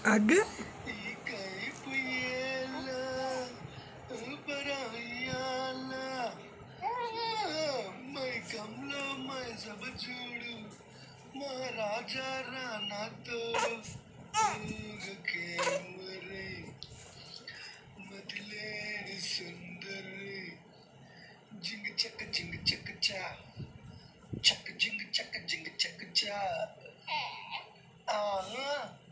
आगे सब చూడు महाराजा राना तो के मरे बदले सुंदर जिंग चक चा चक जिंग चक चा